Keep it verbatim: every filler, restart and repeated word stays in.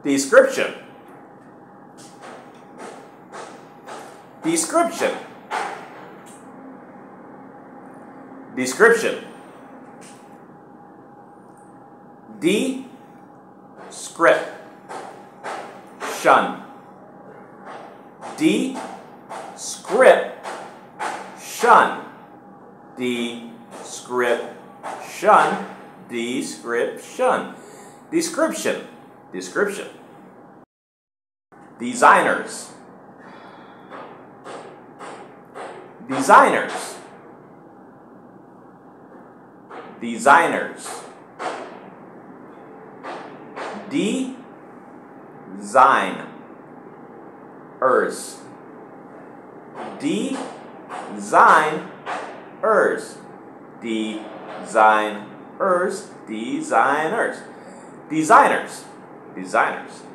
Description. Description. Description. Description. Description. Description. Description. Description. Description. Designers. Designers. Designers. Designers. Designers. Designers. Designers. Designers. Designers.